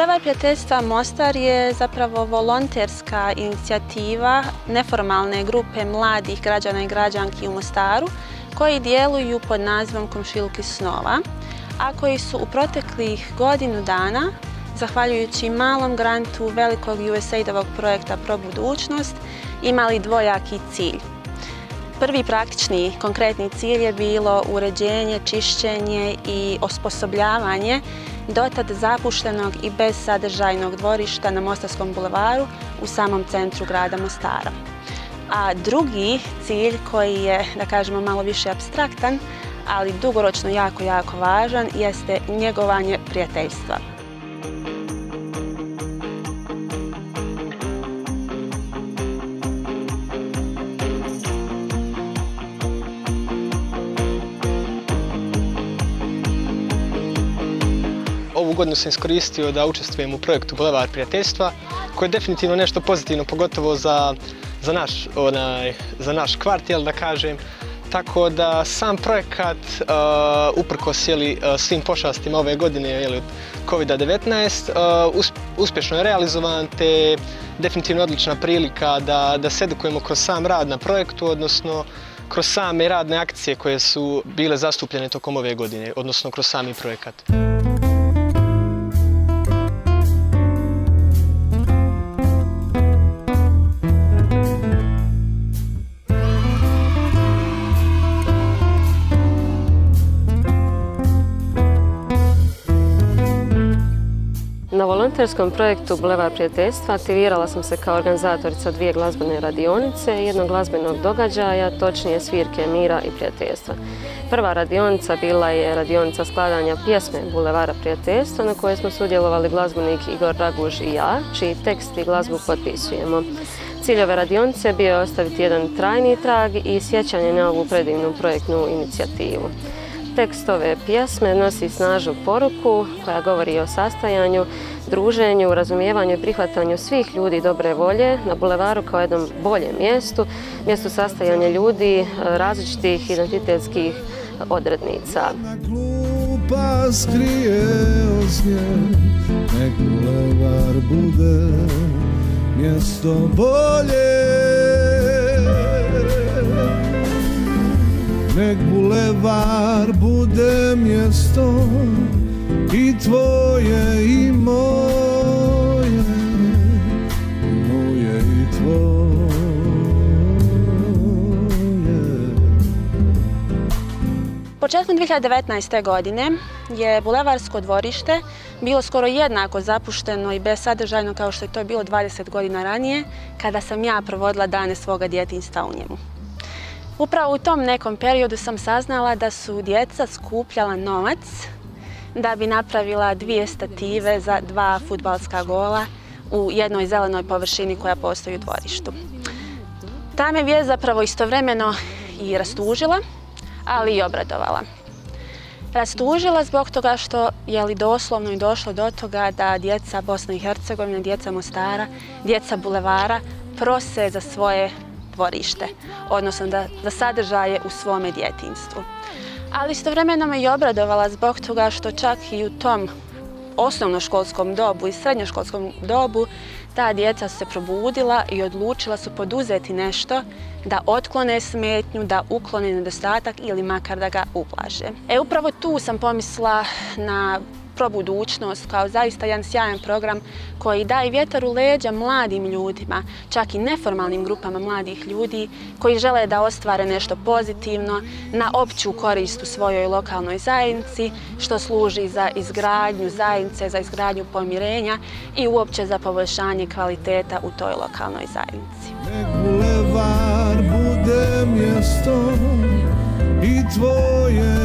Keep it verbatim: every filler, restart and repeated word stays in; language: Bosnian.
Bulevar prijateljstva Mostar je zapravo volonterska inicijativa neformalne grupe mladih građana i građanki u Mostaru koji djeluju pod nazivom Komšiluki snova, a koji su u proteklih godinu dana, zahvaljujući malom grantu velikog U S A I D-ovog projekta Pro budućnost, imali dvojaki cilj. Prvi praktični konkretni cilj je bilo uređenje, čišćenje i osposobljavanje dotad zapuštenog i bezsadržajnog dvorišta na Mostarskom bulevaru u samom centru grada Mostara. A drugi cilj, koji je, da kažemo, malo više apstraktan, ali dugoročno jako, jako važan, jeste njegovanje prijateljstva. Ovu godinu sam iskoristio da učestvujem u projektu Bulevar prijateljstva, koji je definitivno nešto pozitivno, pogotovo za, za, naš, onaj, za naš kvart, jel da kažem. Tako da sam projekat, uh, uprkos jeli, svim pošastima ove godine, jeli, od kovid devetnaest, uh, uspješno je realizovan, te definitivno odlična prilika da, da se edukujemo kroz sam rad na projektu, odnosno kroz same radne akcije koje su bile zastupljene tokom ove godine, odnosno kroz sami projekat. Na volonterskom projektu Bulevar prijateljstva aktivirala sam se kao organizatorica dvije glazbene radionice i jednog glazbenog događaja, točnije svirke mira i prijateljstva. Prva radionica bila je radionica skladanja pjesme Bulevara prijateljstva, na kojoj smo sudjelovali glazbenik Igor Raguž i ja, čiji tekst i glazbu potpisujemo. Cilj ove radionice bio je ostaviti jedan trajni trag i sjećanje na ovu predivnu projektnu inicijativu. Tekst ove pjesme nosi snažnu poruku koja govori o sastajanju, druženju, razumijevanju i prihvatanju svih ljudi dobre volje na bulevaru kao jednom boljem mjestu, mjestu sastajanja ljudi različitih identitetskih odrednica. Glupa skrije osnje, nek bulevar bude mjesto bolje. Nek bulevar bude mjesto i tvoje i moje, moje i tvoje. Početkom dvije hiljade devetnaeste. godine je bulevarsko dvorište bilo skoro jednako zapušteno i bezsadržajno kao što je to bilo dvadeset godina ranije, kada sam ja provodila dane svoga djetinjstva u njemu. Upravo u tom nekom periodu sam saznala da su djeca skupljala novac da bi napravila dvije stative za dva fudbalska gola u jednoj zelenoj površini koja postoji u dvorištu. Ta me vijest zapravo istovremeno i rastužila, ali i obradovala. Rastužila zbog toga što je li doslovno i došlo do toga da djeca Bosne i Hercegovine, djeca Mostara, djeca bulevara prose za svoje dvorište, odnosno da, za sadržaje u svome djetinjstvu. Ali istovremeno me i obradovala zbog toga što čak i u tom osnovnoškolskom dobu i srednjoškolskom dobu ta djeca su se probudila i odlučila su poduzeti nešto da otklone smetnju, da uklone nedostatak ili makar da ga ublaže. E, upravo tu sam pomislila na Pro budućnost kao zaista jedan sjajan program koji daje vjetar u leđa mladim ljudima, čak i neformalnim grupama mladih ljudi koji žele da ostvare nešto pozitivno na opću korist u svojoj lokalnoj zajednici, što služi za izgradnju zajednice, za izgradnju pomirenja i uopće za poboljšanje kvaliteta u toj lokalnoj zajednici. Nek bulevar bude mjesto i tvoje